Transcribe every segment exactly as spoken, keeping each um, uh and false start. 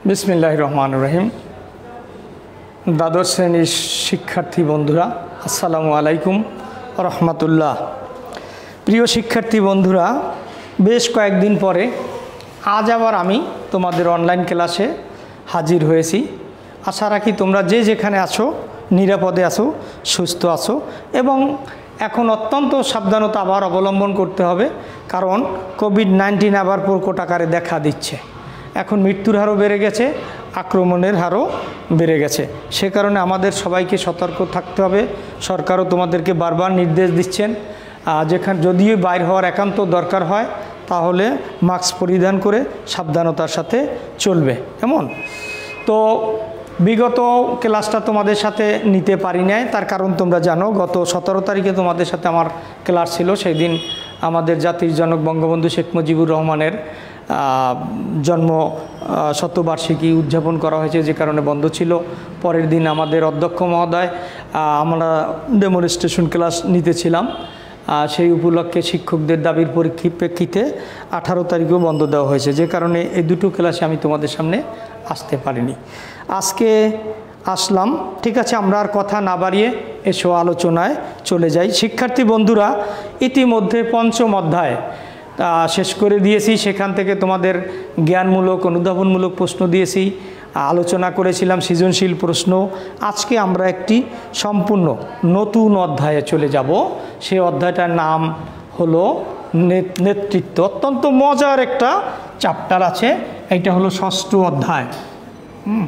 বিসমিল্লাহির রহমানির রহিম। দ্বাদশ শ্রেণীর শিক্ষার্থী বন্ধুরা, আসসালামু আলাইকুম রহমতুল্লাহ। প্রিয় শিক্ষার্থী বন্ধুরা, বেশ কয়েকদিন পরে আজ আবার আমি তোমাদের অনলাইন ক্লাসে হাজির হয়েছি। আশা রাখি তোমরা যে যেখানে আছো নিরাপদে আছো, সুস্থ আছো এবং এখন অত্যন্ত সাবধানতা আবার অবলম্বন করতে হবে, কারণ কোভিড নাইন্টিন আবার প্রকট আকারে দেখা দিচ্ছে। এখন মৃত্যুর হারও বেড়ে গেছে, আক্রমণের হারও বেড়ে গেছে। সে কারণে আমাদের সবাইকে সতর্ক থাকতে হবে। সরকারও তোমাদেরকে বারবার নির্দেশ দিচ্ছেন, যেখানে যদিও বাইর হওয়ার একান্ত দরকার হয় তাহলে মাস্ক পরিধান করে সাবধানতার সাথে চলবে। এমন তো বিগত ক্লাসটা তোমাদের সাথে নিতে পারি নাই, তার কারণ তোমরা জানো গত সতেরো তারিখে তোমাদের সাথে আমার ক্লাস ছিল। সেই দিন আমাদের জাতির জনক বঙ্গবন্ধু শেখ মুজিবুর রহমানের জন্ম শতবার্ষিকী উদযাপন করা হয়েছে, যে কারণে বন্ধ ছিল। পরের দিন আমাদের অধ্যক্ষ মহোদয় আমরা ডেমনস্ট্রেশন ক্লাস নিতেছিলাম, সেই উপলক্ষে শিক্ষকদের দাবির পরিপ্রেক্ষিতে আঠারো তারিখেও বন্ধ দেওয়া হয়েছে, যে কারণে এই দুটো ক্লাসে আমি তোমাদের সামনে আসতে পারিনি। আজকে আসলাম। ঠিক আছে, আমরা আর কথা না বাড়িয়ে এসো আলোচনায় চলে যাই। শিক্ষার্থী বন্ধুরা, ইতিমধ্যে পঞ্চম অধ্যায় শেষ করে দিয়েছি। সেখান থেকে তোমাদের জ্ঞানমূলক অনুধাবনমূলক প্রশ্ন দিয়েছি, আলোচনা করেছিলাম সৃজনশীল প্রশ্ন। আজকে আমরা একটি সম্পূর্ণ নতুন অধ্যায়ে চলে যাব। সেই অধ্যায়টার নাম হলো নেতৃত্ব। অত্যন্ত মজার একটা চ্যাপ্টার আছে, এইটা হলো ষষ্ঠ অধ্যায়। হুম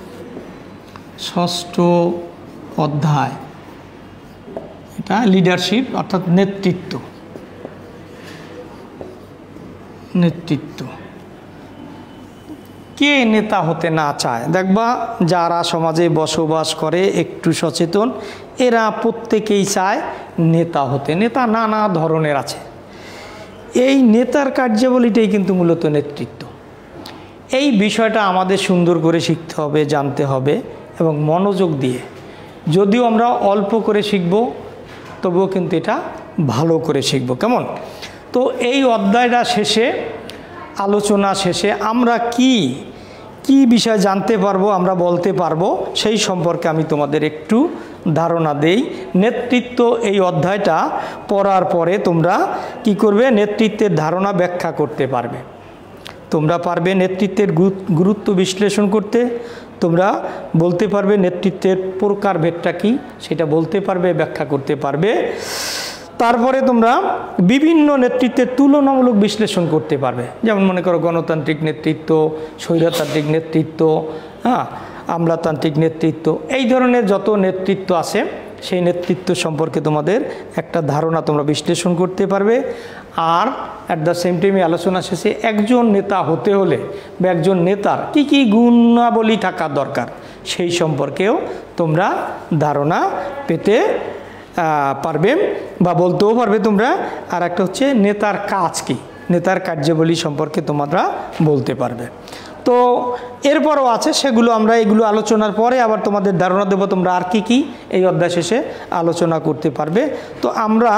ষষ্ঠ অধ্যায়, এটা লিডারশিপ অর্থাৎ নেতৃত্ব। নেতৃত্ব কে নেতা হতে না চায়? দেখবা যারা সমাজে বসবাস করে একটু সচেতন, এরা প্রত্যেকেই চায় নেতা হতে। নেতা নানা ধরনের আছে। এই নেতার কার্যাবলীটাই কিন্তু মূলত নেতৃত্ব। এই বিষয়টা আমাদের সুন্দর করে শিখতে হবে, জানতে হবে এবং মনোযোগ দিয়ে। যদিও আমরা অল্প করে শিখব, তবুও কিন্তু এটা ভালো করে শিখব। কেমন? তো এই অধ্যায়টা শেষে, আলোচনা শেষে আমরা কি কি বিষয় জানতে পারবো, আমরা বলতে পারবো, সেই সম্পর্কে আমি তোমাদের একটু ধারণা দেই। নেতৃত্ব এই অধ্যায়টা পড়ার পরে তোমরা কি করবে? নেতৃত্বের ধারণা ব্যাখ্যা করতে পারবে। তোমরা পারবে নেতৃত্বের গুরুত্ব বিশ্লেষণ করতে। তোমরা বলতে পারবে নেতৃত্বের প্রকারভেদটা কী, সেটা বলতে পারবে, ব্যাখ্যা করতে পারবে। তারপরে তোমরা বিভিন্ন নেতৃত্বের তুলনামূলক বিশ্লেষণ করতে পারবে। যেমন মনে করো গণতান্ত্রিক নেতৃত্ব, স্বৈরতান্ত্রিক নেতৃত্ব, হ্যাঁ আমলাতান্ত্রিক নেতৃত্ব, এই ধরনের যত নেতৃত্ব আছে সেই নেতৃত্ব সম্পর্কে তোমাদের একটা ধারণা তোমরা বিশ্লেষণ করতে পারবে। আর অ্যাট দ্য সেম টাইমে আলোচনা শেষে একজন নেতা হতে হলে বা একজন নেতার কী কী গুণাবলী থাকা দরকার সেই সম্পর্কেও তোমরা ধারণা পেতে পারবে বা বলতেও পারবে তোমরা। আর একটা হচ্ছে নেতার কাজ কি, নেতার কার্যাবলী সম্পর্কে তোমরা বলতে পারবে। তো এরপরও আছে, সেগুলো আমরা এগুলো আলোচনার পরে আবার তোমাদের ধারণা দেবো তোমরা আর কি কি এই অধ্যায় শেষে আলোচনা করতে পারবে। তো আমরা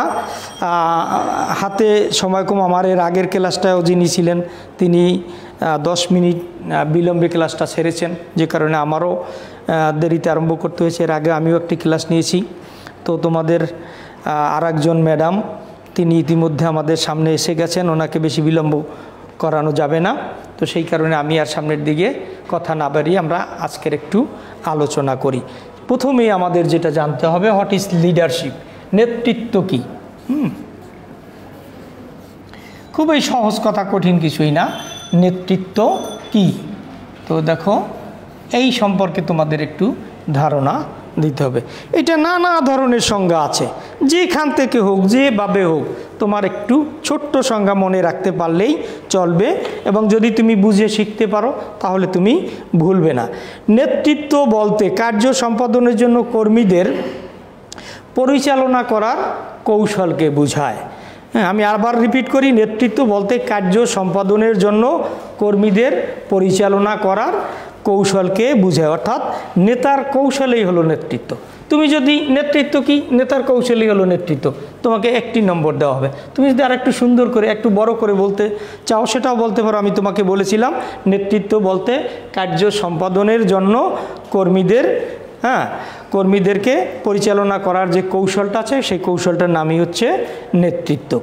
হাতে সময় কম, আমার এর আগের ক্লাসটাও যিনি ছিলেন তিনি দশ মিনিট বিলম্বে ক্লাসটা সেরেছেন, যে কারণে আমারও দেরিতে আরম্ভ করতে হয়েছে। এর আগে আমিও একটি ক্লাস নিয়েছি। তো তোমাদের আর একজন ম্যাডাম তিনি ইতিমধ্যে আমাদের সামনে এসে গেছেন, ওনাকে বেশি বিলম্ব করানো যাবে না। তো সেই কারণে আমি আর সামনের দিকে কথা না বাড়িয়ে আমরা আজকের একটু আলোচনা করি। প্রথমেই আমাদের যেটা জানতে হবে, হোয়াট ইজ লিডারশিপ, নেতৃত্ব কি। হুম খুবই সহজ কথা, কঠিন কিছুই না। নেতৃত্ব কি? তো দেখো, এই সম্পর্কে তোমাদের একটু ধারণা দিতে হবে। এটা নানা ধরনের সংজ্ঞা আছে, যেখান থেকে হোক, যেভাবে হোক, তোমার একটু ছোট্ট সংজ্ঞা মনে রাখতে পারলেই চলবে এবং যদি তুমি বুঝে শিখতে পারো তাহলে তুমি ভুলবে না। নেতৃত্ব বলতে কার্য সম্পাদনের জন্য কর্মীদের পরিচালনা করার কৌশলকে বোঝায়। হ্যাঁ, আমি আবার রিপিট করি, নেতৃত্ব বলতে কার্য সম্পাদনের জন্য কর্মীদের পরিচালনা করার কৌশলকে বোঝায়, অর্থাৎ নেতার কৌশলেই হলো নেতৃত্ব। তুমি যদি নেতৃত্ব কি, নেতার কৌশলই হলো নেতৃত্ব, তোমাকে একটি নম্বর দেওয়া হবে। তুমি যদি আর একটু সুন্দর করে একটু বড় করে বলতে চাও সেটাও বলতে পারো। আমি তোমাকে বলেছিলাম নেতৃত্ব বলতে কার্য সম্পাদনের জন্য কর্মীদের হ্যাঁ কর্মীদেরকে পরিচালনা করার যে কৌশলটা আছে সেই কৌশলটার নামই হচ্ছে নেতৃত্ব।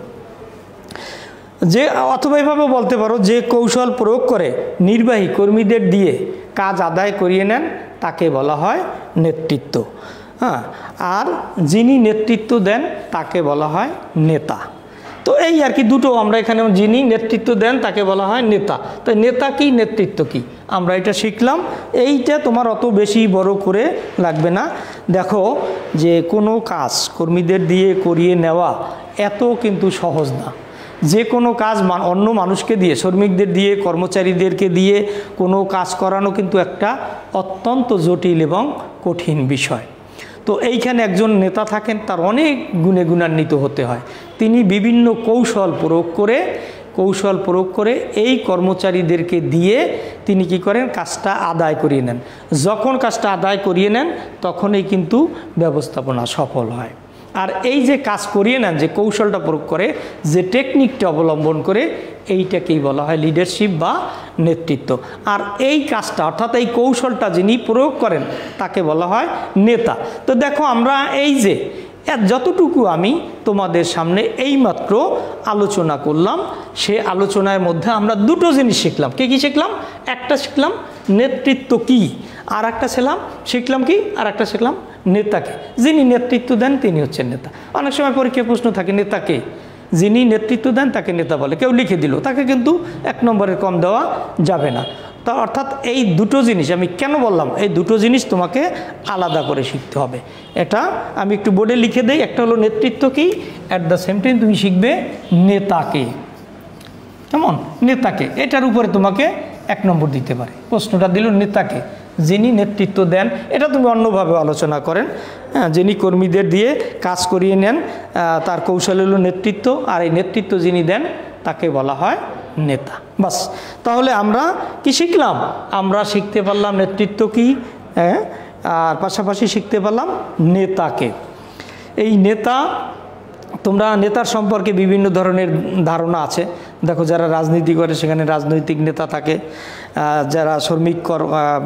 যে অথবা এভাবে বলতে পারো যে কৌশল প্রয়োগ করে নির্বাহী কর্মীদের দিয়ে কাজ আদায় করিয়ে নেন তাকে বলা হয় নেতৃত্ব। হ্যাঁ, আর যিনি নেতৃত্ব দেন তাকে বলা হয় নেতা। তো এই আর কি দুটো আমরা এখানে, যিনি নেতৃত্ব দেন তাকে বলা হয় নেতা। তো নেতা কি, নেতৃত্ব কি, আমরা এটা শিখলাম। এইটা তোমার অত বেশি বড় করে লাগবে না। দেখো যে কোনো কাজ কর্মীদের দিয়ে করিয়ে নেওয়া এত কিন্তু সহজ না। যে কোনো কাজ অন্য মানুষকে দিয়ে, শ্রমিকদের দিয়ে, কর্মচারীদেরকে দিয়ে কোনো কাজ করানো কিন্তু একটা অত্যন্ত জটিল এবং কঠিন বিষয়। তো এইখানে একজন নেতা থাকেন, তার অনেক গুণে গুণান্বিত হতে হয়। তিনি বিভিন্ন কৌশল প্রয়োগ করে কৌশল প্রয়োগ করে এই কর্মচারীদেরকে দিয়ে তিনি কি করেন, কাজটা আদায় করিয়ে নেন। যখন কাজটা আদায় করিয়ে নেন তখনই কিন্তু ব্যবস্থাপনা সফল হয়। আর এই যে কাজ করিয়ে নেন, যে কৌশলটা প্রয়োগ করে, যে টেকনিকটা অবলম্বন করে, এইটাকেই বলা হয় লিডারশিপ বা নেতৃত্ব। আর এই কাজটা অর্থাৎ এই কৌশলটা যিনি প্রয়োগ করেন তাকে বলা হয় নেতা। তো দেখো আমরা এই যে যতটুকু আমি তোমাদের সামনে এইমাত্র আলোচনা করলাম, সে আলোচনার মধ্যে আমরা দুটো জিনিস শিখলাম। কি কি শিখলাম? একটা শিখলাম নেতৃত্ব কি, আর একটা ছিলাম শিখলাম কি, আর একটা শিখলাম নেতাকে। যিনি নেতৃত্ব দেন তিনি হচ্ছেন নেতা। অনেক সময় পরীক্ষায় প্রশ্ন থাকে নেতাকে, যিনি নেতৃত্ব দেন তাকে নেতা বলে, কেউ লিখে দিল, তাকে কিন্তু এক নম্বরের কম দেওয়া যাবে না। তা অর্থাৎ এই দুটো জিনিস আমি কেন বললাম, এই দুটো জিনিস তোমাকে আলাদা করে শিখতে হবে। এটা আমি একটু বোর্ডে লিখে দেই। একটা হলো নেতৃত্ব কি, অ্যাট দ্য সেম টাইম তুমি শিখবে নেতাকে। কেমন? নেতাকে, এটার উপরে তোমাকে এক নম্বর দিতে পারে। প্রশ্নটা দিল নেতাকে, যিনি নেতৃত্ব দেন। এটা তুমি অন্যভাবে আলোচনা করেন। হ্যাঁ, যিনি কর্মীদের দিয়ে কাজ করিয়ে নেন তার কৌশল হলো নেতৃত্ব, আর এই নেতৃত্ব যিনি দেন তাকে বলা হয় নেতা। বাস, তাহলে আমরা কি শিখলাম? আমরা শিখতে পারলাম নেতৃত্ব কি, হ্যাঁ, আর পাশাপাশি শিখতে পারলাম নেতাকে। এই নেতা, তোমরা নেতার সম্পর্কে বিভিন্ন ধরনের ধারণা আছে। দেখো যারা রাজনীতি করে সেখানে রাজনৈতিক নেতা থাকে, যারা শ্রমিক কর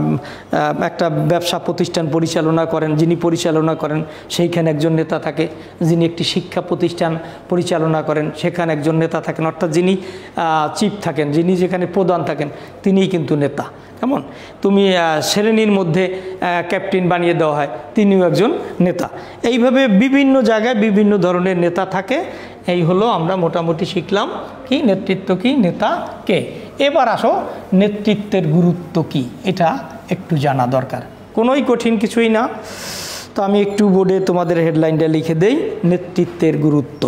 একটা ব্যবসা প্রতিষ্ঠান পরিচালনা করেন, যিনি পরিচালনা করেন সেইখানে একজন নেতা থাকে। যিনি একটি শিক্ষা প্রতিষ্ঠান পরিচালনা করেন সেখানে একজন নেতা থাকেন, অর্থাৎ যিনি চিফ থাকেন, যিনি যেখানে প্রধান থাকেন তিনিই কিন্তু নেতা। কেমন? তুমি শ্রেণীর মধ্যে ক্যাপ্টেন বানিয়ে দেওয়া হয়, তিনিও একজন নেতা। এইভাবে বিভিন্ন জায়গায় বিভিন্ন ধরনের নেতা থাকে। এই হলো আমরা মোটামুটি শিখলাম কি নেতৃত্ব কি, নেতা কে। এবার আসো নেতৃত্বের গুরুত্ব কি, এটা একটু জানা দরকার। কোনোই কঠিন কিছুই না। তো আমি একটু বোর্ডে তোমাদের হেডলাইনটা লিখে দেই, নেতৃত্বের গুরুত্ব।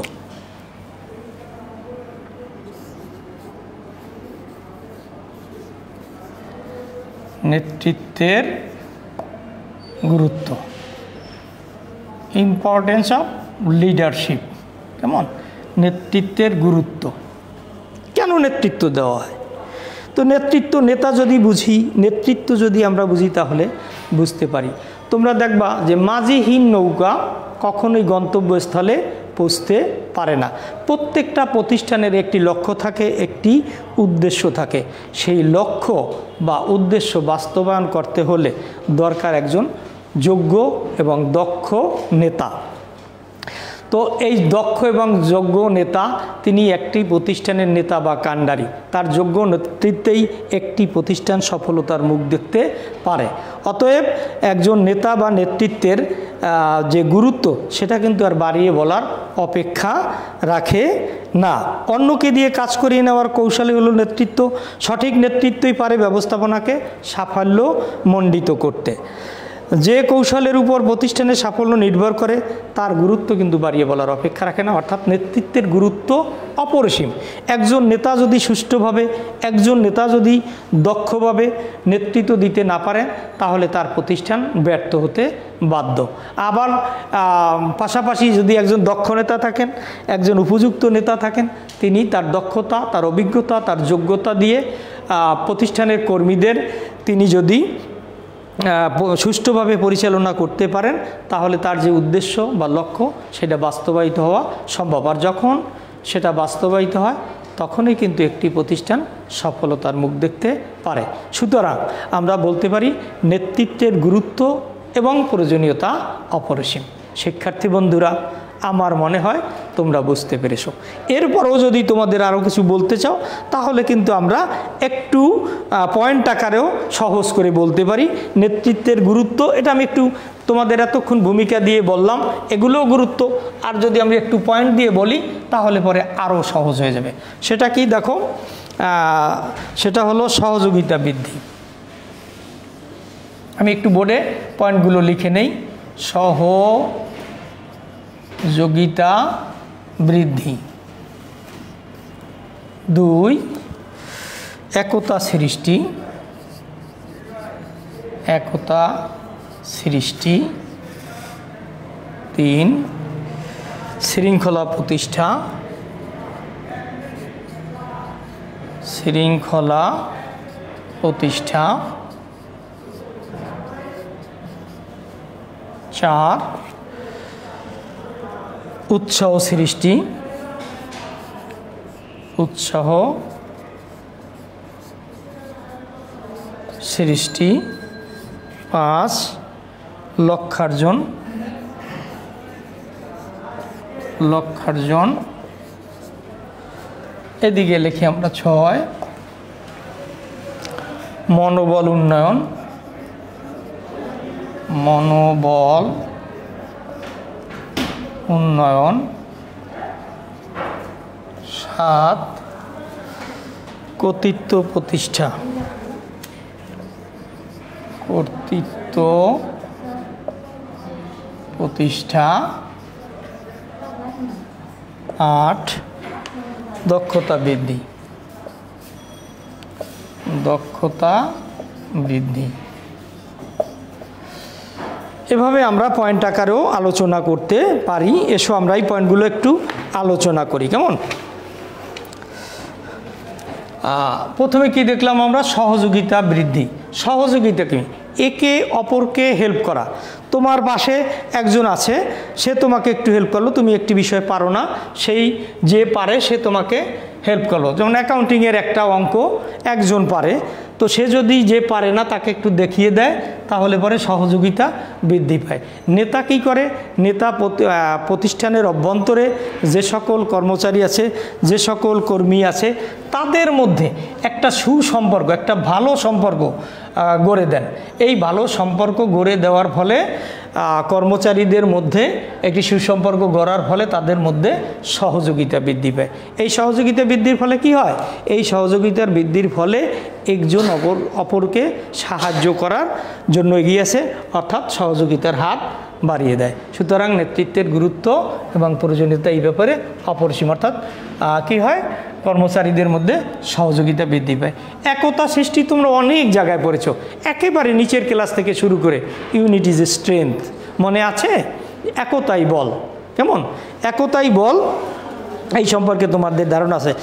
নেতৃত্বের গুরুত্ব, ইম্পর্টেন্স অফ লিডারশিপ। কেমন? নেতৃত্বের গুরুত্ব, কেন নেতৃত্ব দেওয়া হয়? তো নেতৃত্ব, নেতা যদি বুঝি, নেতৃত্ব যদি আমরা বুঝি তাহলে বুঝতে পারি। তোমরা দেখবা যে মাঝিহীন নৌকা কখনোই গন্তব্যস্থলে পৌঁছতে পারে না। প্রত্যেকটা প্রতিষ্ঠানের একটি লক্ষ্য থাকে, একটি উদ্দেশ্য থাকে। সেই লক্ষ্য বা উদ্দেশ্য বাস্তবায়ন করতে হলে দরকার একজন যোগ্য এবং দক্ষ নেতা। তো এই দক্ষ এবং যোগ্য নেতা, তিনি একটি প্রতিষ্ঠানের নেতা বা কাণ্ডারি। তার যোগ্য নেতৃত্বেই একটি প্রতিষ্ঠান সফলতার মুখ দেখতে পারে। অতএব একজন নেতা বা নেতৃত্বের যে গুরুত্ব সেটা কিন্তু আর বাড়িয়ে বলার অপেক্ষা রাখে না। অন্যকে দিয়ে কাজ করিয়ে নেওয়ার কৌশলই হলো নেতৃত্ব। সঠিক নেতৃত্বই পারে ব্যবস্থাপনাকে সাফল্য মণ্ডিত করতে। যে কৌশলের উপর প্রতিষ্ঠানের সাফল্য নির্ভর করে তার গুরুত্ব কিন্তু বাড়িয়ে বলার অপেক্ষা রাখে না। অর্থাৎ নেতৃত্বের গুরুত্ব অপরিসীম। একজন নেতা যদি সুষ্ঠুভাবে, একজন নেতা যদি দক্ষভাবে নেতৃত্ব দিতে না পারেন তাহলে তার প্রতিষ্ঠান ব্যর্থ হতে বাধ্য। আবার পাশাপাশি যদি একজন দক্ষ নেতা থাকেন, একজন উপযুক্ত নেতা থাকেন, তিনি তার দক্ষতা, তার অভিজ্ঞতা, তার যোগ্যতা দিয়ে প্রতিষ্ঠানের কর্মীদের তিনি যদি সুষ্ঠুভাবে পরিচালনা করতে পারেন তাহলে তার যে উদ্দেশ্য বা লক্ষ্য সেটা বাস্তবায়িত হওয়া সম্ভব। আর যখন সেটা বাস্তবায়িত হয় তখনই কিন্তু একটি প্রতিষ্ঠান সফলতার মুখ দেখতে পারে। সুতরাং আমরা বলতে পারি নেতৃত্বের গুরুত্ব এবং প্রয়োজনীয়তা অপরিসীম। শিক্ষার্থী বন্ধুরা, আমার মনে হয় তোমরা বুঝতে পেরেছো। এরপরও যদি তোমাদের আরও কিছু বলতে চাও তাহলে কিন্তু আমরা একটু পয়েন্ট আকারেও সহজ করে বলতে পারি। নেতৃত্বের গুরুত্ব এটা আমি একটু তোমাদের এতক্ষণ ভূমিকা দিয়ে বললাম, এগুলোও গুরুত্ব। আর যদি আমি একটু পয়েন্ট দিয়ে বলি তাহলে পরে আরও সহজ হয়ে যাবে। সেটা কি দেখো, সেটা হলো সহযোগিতা বৃদ্ধি। আমি একটু বোর্ডে পয়েন্টগুলো লিখে নেই। সহযোগিতা বৃদ্ধি। দুই, একতা সৃষ্টি। একতা সৃষ্টি। তিন, শৃঙ্খলা প্রতিষ্ঠা। শৃঙ্খলা প্রতিষ্ঠা। চার, উৎসাহ সৃষ্টি। উৎসাহ সৃষ্টি। পাঁচ, লক্ষ্যার্জন। লক্ষ্যার্জন। এদিকে লিখি আমরা ছয়, মনোবল উন্নয়ন। মনোবল উন্নয়ন। সাত, কর্তৃত্ব প্রতিষ্ঠা। কর্তৃত্ব প্রতিষ্ঠা। আট, দক্ষতা বৃদ্ধি। দক্ষতা বৃদ্ধি। এভাবে আমরা পয়েন্ট আকারেও আলোচনা করতে পারি। এসো আমরা এই পয়েন্টগুলো একটু আলোচনা করি, কেমন? প্রথমে কি দেখলাম আমরা? সহযোগিতা বৃদ্ধি। সহযোগিতা কি? একে অপরকে হেল্প করা। তোমার পাশে একজন আছে, সে তোমাকে একটু হেল্প করলো, তুমি একটি বিষয় পারো না, সেই যে পারে সে তোমাকে হেল্প করলো। যেমন অ্যাকাউন্টিংয়ের একটা অঙ্ক একজন পারে, তো সে যদি যে পারে না তাকে একটু দেখিয়ে দেয় তাহলে পরে সহযোগিতা বৃদ্ধি পায়। নেতা কি করে? নেতা প্রতিষ্ঠানের অভ্যন্তরে যে সকল কর্মচারী আছে, যে সকল কর্মী আছে, তাদের মধ্যে একটা সুসম্পর্ক, একটা ভালো সম্পর্ক গড়ে দেন। এই ভালো সম্পর্ক গড়ে দেওয়ার ফলে কর্মচারীদের মধ্যে একটি সুসম্পর্ক গড়ার ফলে তাদের মধ্যে সহযোগিতা বৃদ্ধি পায়। এই সহযোগিতা বৃদ্ধির ফলে কি হয়? এই সহযোগিতার বৃদ্ধির ফলে একজন অপর অপরকে সাহায্য করার জন্য এগিয়ে আসে, অর্থাৎ সহযোগিতার হাত বাড়িয়ে দেয়। সুতরাং নেতৃত্বের গুরুত্ব এবং প্রয়োজনীয়তা এই ব্যাপারে অপরিসীম। অর্থাৎ কি হয়? কর্মচারীদের মধ্যে সহযোগিতা বৃদ্ধি পায়। একতা সৃষ্টি তোমরা অনেক জায়গায় পড়েছো, একেবারে নিচের ক্লাস থেকে শুরু করে। ইউনিটি ইজ এ স্ট্রেংথ, মনে আছে? একতাই বল, কেমন? একতাই বল, এই সম্পর্কে তোমাদের ধারণা আছে।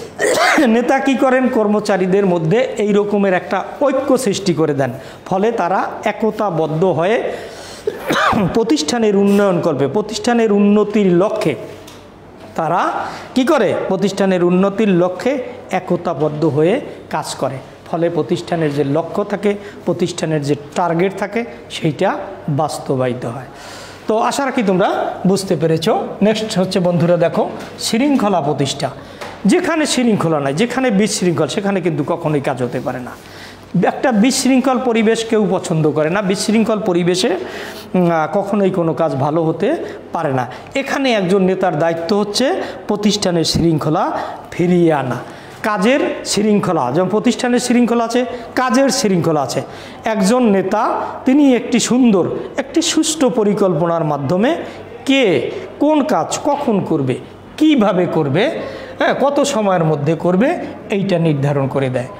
নেতা কি করেন? কর্মচারীদের মধ্যে এই রকমের একটা ঐক্য সৃষ্টি করে দেন, ফলে তারা একতাবদ্ধ হয়ে প্রতিষ্ঠানের উন্নয়ন করবে। প্রতিষ্ঠানের উন্নতির লক্ষ্যে তারা কি করে? প্রতিষ্ঠানের উন্নতির লক্ষ্যে একতাবদ্ধ হয়ে কাজ করে, ফলে প্রতিষ্ঠানের যে লক্ষ্য থাকে, প্রতিষ্ঠানের যে টার্গেট থাকে, সেইটা বাস্তবায়িত হয়। তো আশা রাখি তোমরা বুঝতে পেরেছো। নেক্সট হচ্ছে বন্ধুরা দেখো, শৃঙ্খলা প্রতিষ্ঠা। যেখানে শৃঙ্খলা নাই, যেখানে বিশৃঙ্খল, সেখানে কিন্তু কখনোই কাজ হতে পারে না। একটা বিশৃঙ্খল পরিবেশ কেউ পছন্দ করে না। বিশৃঙ্খল পরিবেশে কখনোই কোনো কাজ ভালো হতে পারে না। এখানে একজন নেতার দায়িত্ব হচ্ছে প্রতিষ্ঠানের শৃঙ্খলা ফিরিয়ে আনা। কাজের শৃঙ্খলা, যেমন প্রতিষ্ঠানের শৃঙ্খলা আছে, কাজের শৃঙ্খলা আছে। একজন নেতা তিনি একটি সুন্দর, একটি সুষ্ঠু পরিকল্পনার মাধ্যমে কে কোন কাজ কখন করবে, কিভাবে করবে, হ্যাঁ, কত সময়ের মধ্যে করবে, এইটা নির্ধারণ করে দেয়।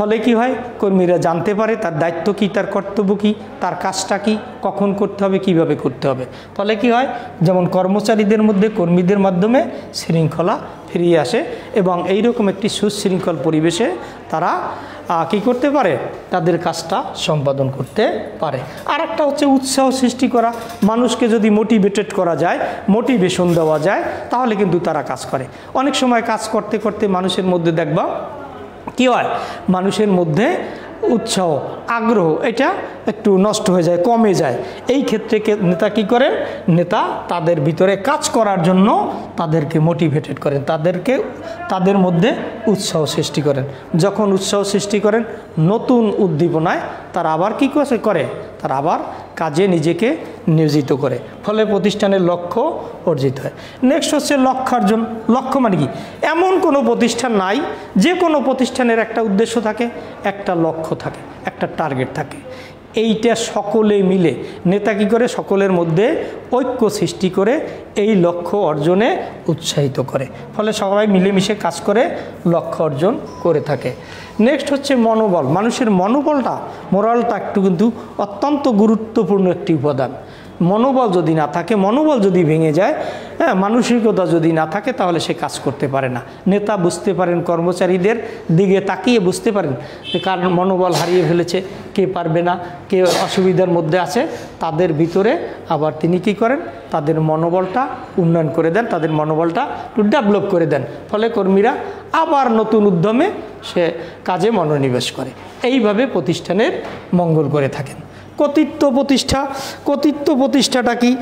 ফলে কি হয়, কর্মীরা জানতে পারে তার দায়িত্ব কী, তার কর্তব্য কী, তার কাজটা কী, কখন করতে হবে, কিভাবে করতে হবে। ফলে কি হয়, যেমন কর্মচারীদের মধ্যে কর্মীদের মাধ্যমে শৃঙ্খলা ফিরিয়ে আসে এবং এইরকম একটি সুশৃঙ্খল পরিবেশে তারা কি করতে পারে, তাদের কাজটা সম্পাদন করতে পারে। আর একটা হচ্ছে উৎসাহ সৃষ্টি করা। মানুষকে যদি মোটিভেটেড করা যায়, মোটিভেশন দেওয়া যায়, তাহলে কিন্তু তারা কাজ করে। অনেক সময় কাজ করতে করতে মানুষের মধ্যে দেখবা কি হয়, মানুষের মধ্যে উৎসাহ, আগ্রহ এটা একটু নষ্ট হয়ে যায়, কমে যায়। এই ক্ষেত্রে নেতা কি করেন, নেতা তাদের ভিতরে কাজ করার জন্য তাদেরকে মোটিভেটেড করেন, তাদেরকে তাদের মধ্যে উৎসাহ সৃষ্টি করেন। যখন উৎসাহ সৃষ্টি করেন, নতুন উদ্দীপনায় তারা আবার কী করে, তারা আবার কাজে নিজেকে নিয়োজিত করে, ফলে প্রতিষ্ঠানের লক্ষ্য অর্জিত হয়। নেক্সট হচ্ছে লক্ষ্যার্জন। লক্ষ্য মানে কি, এমন কোনো প্রতিষ্ঠান নাই, যে কোনো প্রতিষ্ঠানের একটা উদ্দেশ্য থাকে, একটা লক্ষ্য থাকে, একটা টার্গেট থাকে। এইটা সকলে মিলে নেতা কী করে, সকলের মধ্যে ঐক্য সৃষ্টি করে এই লক্ষ্য অর্জনে উৎসাহিত করে, ফলে সবাই মিলেমিশে কাজ করে লক্ষ্য অর্জন করে থাকে। নেক্সট হচ্ছে মনোবল। মানুষের মনোবলটা, মোরালটা একটু কিন্তু অত্যন্ত গুরুত্বপূর্ণ একটি উপাদান। মনোবল যদি না থাকে, মনোবল যদি ভেঙে যায়, হ্যাঁ, মানসিকতা যদি না থাকে, তাহলে সে কাজ করতে পারে না। নেতা বুঝতে পারেন, কর্মচারীদের দিকে তাকিয়ে বুঝতে পারেন যে কার মনোবল হারিয়ে ফেলেছে, কে পারবে না, কে অসুবিধার মধ্যে আছে, তাদের ভিতরে আবার তিনি কি করেন, তাদের মনোবলটা উন্নয়ন করে দেন, তাদের মনোবলটা একটু ডেভেলপ করে দেন, ফলে কর্মীরা আবার নতুন উদ্যমে সে কাজে মনোনিবেশ করে। এইভাবে প্রতিষ্ঠানের মঙ্গল করে থাকেন। কর্তৃত্ব প্রতিষ্ঠা। কর্তৃত্ব প্রতিষ্ঠাটা কি,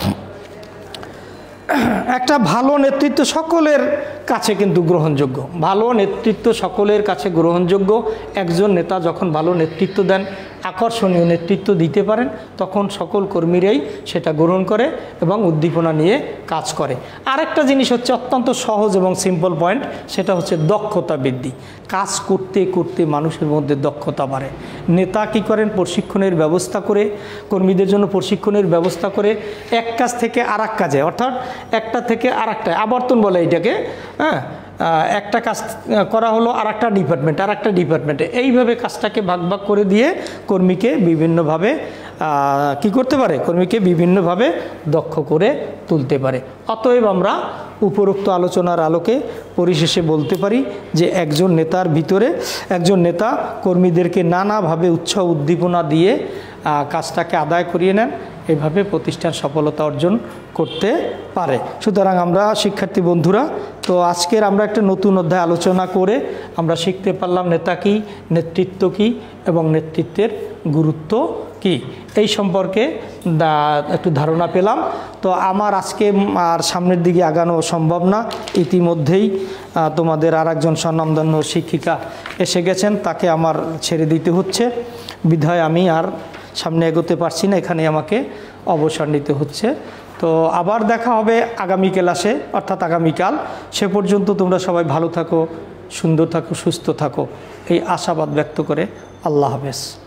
একটা ভালো নেতৃত্ব সকলের কাছে কিন্তু গ্রহণযোগ্য। ভালো নেতৃত্ব সকলের কাছে গ্রহণযোগ্য। একজন নেতা যখন ভালো নেতৃত্ব দেন, আকর্ষণীয় নেতৃত্ব দিতে পারেন, তখন সকল কর্মীরাই সেটা গ্রহণ করে এবং উদ্দীপনা নিয়ে কাজ করে। আরেকটা জিনিস হচ্ছে অত্যন্ত সহজ এবং সিম্পল পয়েন্ট, সেটা হচ্ছে দক্ষতা বৃদ্ধি। কাজ করতে করতে মানুষের মধ্যে দক্ষতা বাড়ে। নেতা কী করেন, প্রশিক্ষণের ব্যবস্থা করে, কর্মীদের জন্য প্রশিক্ষণের ব্যবস্থা করে এক কাজ থেকে আর এক কাজে, অর্থাৎ একটা থেকে আর একটা আবর্তন বলে এটাকে, হ্যাঁ, একটা কাজ করা হলো আর একটা ডিপার্টমেন্ট, আর একটা ডিপার্টমেন্টে, এইভাবে কাজটাকে ভাগ ভাগ করে দিয়ে কর্মীকে বিভিন্নভাবে কি করতে পারে, কর্মীকে বিভিন্নভাবে দক্ষ করে তুলতে পারে। অতএব আমরা উপরোক্ত আলোচনার আলোকে পরিশেষে বলতে পারি যে একজন নেতার ভিতরে, একজন নেতা কর্মীদেরকে নানাভাবে উৎসাহ উদ্দীপনা দিয়ে কাজটাকে আদায় করিয়ে নেন, এভাবে প্রতিষ্ঠান সফলতা অর্জন করতে পারে। সুতরাং আমরা শিক্ষার্থী বন্ধুরা, তো আজকের আমরা একটা নতুন অধ্যায় আলোচনা করে আমরা শিখতে পারলাম নেতা কী, নেতৃত্ব কী এবং নেতৃত্বের গুরুত্ব কি, এই সম্পর্কে একটু ধারণা পেলাম। তো আমার আজকে আর সামনের দিকে আগানো সম্ভব না, ইতিমধ্যেই তোমাদের আর একজন স্বনামধন্য শিক্ষিকা এসে গেছেন, তাকে আমার ছেড়ে দিতে হচ্ছে, বিধায় আমি আর সামনে এগোতে পারছি না, এখানে আমাকে অবসর নিতে হচ্ছে। তো আবার দেখা হবে আগামী ক্লাসে, অর্থাৎ আগামীকাল। সে পর্যন্ত তোমরা সবাই ভালো থাকো, সুন্দর থাকো, সুস্থ থাকো, এই আশাবাদ ব্যক্ত করে আল্লাহ হাফেজ।